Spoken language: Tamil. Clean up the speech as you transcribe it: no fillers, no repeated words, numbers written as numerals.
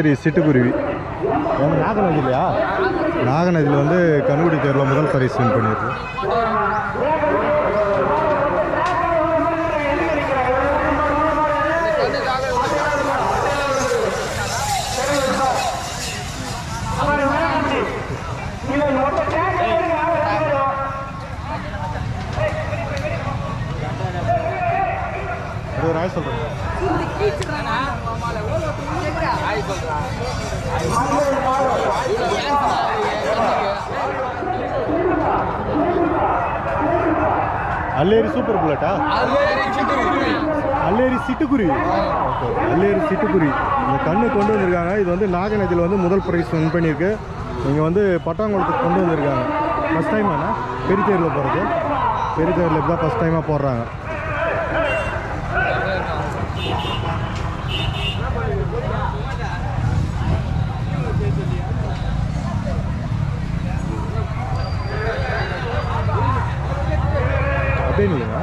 அல்லேரி சிட்டுக்குருவி நாகநதி இல்லையா? நாகநதியில் வந்து கண்ணுக்குட்டி தேர்வில் முதல் பரிசு வின் பண்ணியிருக்கு. ஒரு ஆய் சொல்கிறேன். அல்லேரி சூப்பர் புல்லட்டா? அல்லேரி சிட்டுக்குருவி. ஓகே, அல்லேரி சிட்டுக்குருவி இந்த கண்ணு கொண்டு வந்திருக்காங்க. இது வந்து நாகநதியில் வந்து முதல் ப்ரைஸ் வின் பண்ணியிருக்கு. இங்கே வந்து பட்டாங்குளத்துக்கு கொண்டு வந்திருக்காங்க. ஃபஸ்ட் டைம் ஆனால் பெரியத்தேரில் போகிறது. பெரியத்தேரில் இப்போ தான் ஃபஸ்ட் டைமாக போடுறாங்க. அப்படியே இல்லையா?